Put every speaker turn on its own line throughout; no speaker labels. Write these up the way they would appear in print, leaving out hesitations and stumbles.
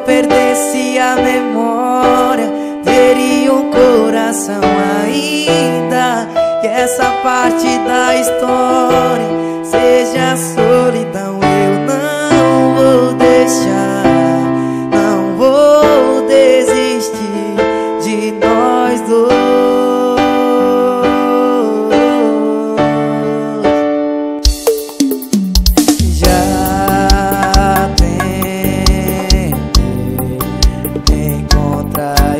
perdesse a memória, teria um coração ainda. Que essa parte da história seja a solidão. Eu não vou deixar, não vou desistir de nós dois. Já tentei encontrar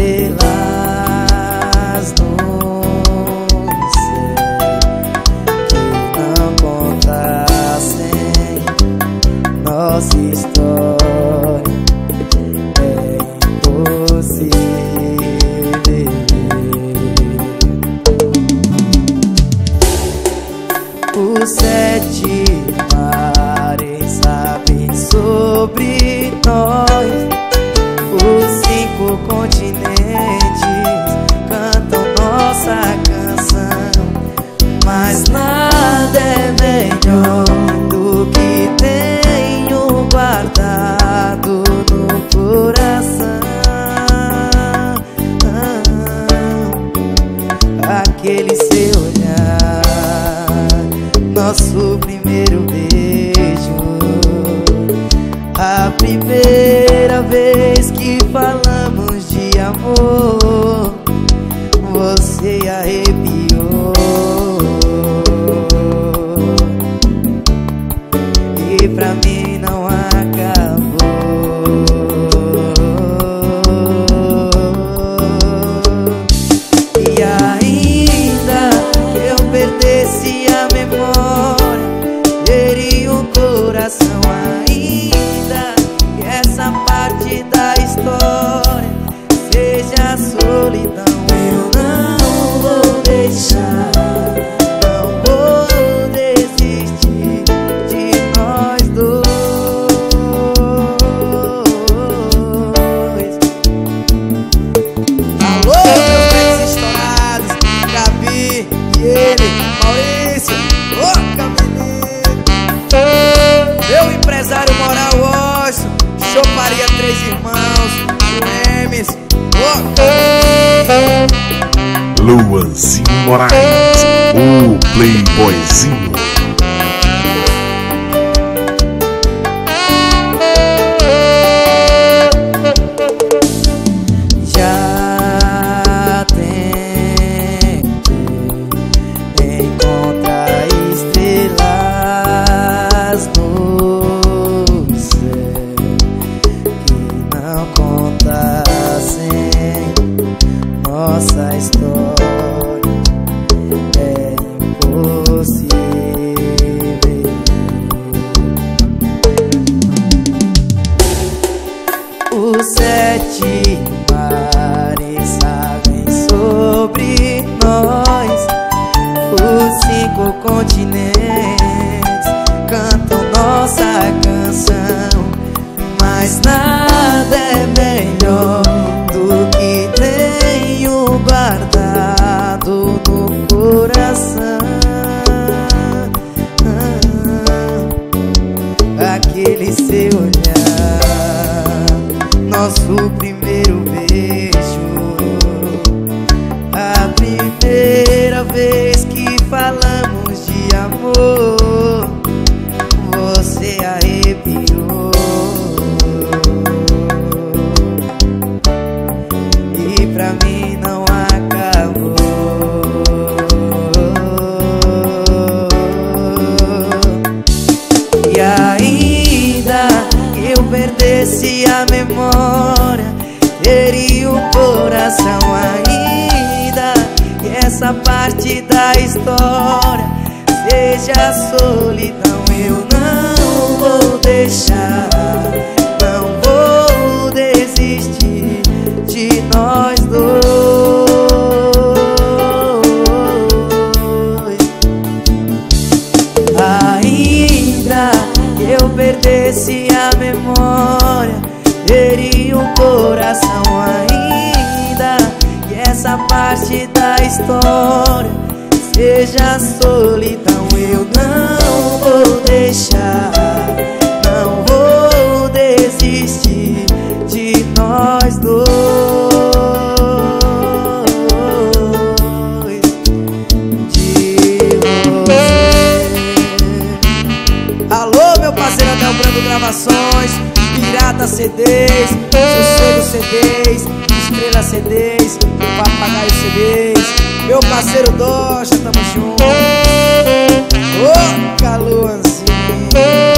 estrelas no céu que não contassem nossa história. É impossível. Os 7 mares sabem sobre nós. Os 5 continentes cantam nossa canção. Mas nada é melhor do que tenho guardado no coração. Aquele seu olhar, nosso primeiro beijo, a primeira vez que falamos de amor. Você arrepiou e pra mim não acabou. E ainda que eu perdesse a memória, teria um coração ainda. Que essa parte da história seja a solidão. Eu não vou deixar, não vou desistir de nós dois. Alô, meus pés estourados, Gabi e ele, Maurício, ô caminheiro. Meu empresário Moral Washington, Choparia 3 Irmãos, o Emes, ô caminheiro.
Luanzinho Moraes, o Playboyzinho.
Já tentei encontrar estrelas no céu que não contassem nossa história. É impossível. Os 7 mares sabem sobre nós. Os 5 continentes cantam nossa canção. Mas nada é melhor do que tenho guardado no coração. Aquele seu olhar, nosso primeiro beijo, a primeira vez que falamos de amor. Você arrepiou e pra mim não acabou. E ainda que eu perdesse a memória, teria um coração ainda. Que essa parte da história seja a solidão. Eu não vou deixar, não vou desistir de nós dois. Ainda que eu perdesse a memória, teria um coração ainda. Que essa parte da história seja a solidão. Eu não vou deixar, não vou desistir Gravações, Pirata CDs, Sossego CDs, Estrela CDs, meu Papagaio CDs, meu parceiro Doja, tamo junto. Ô, Caluanzinho.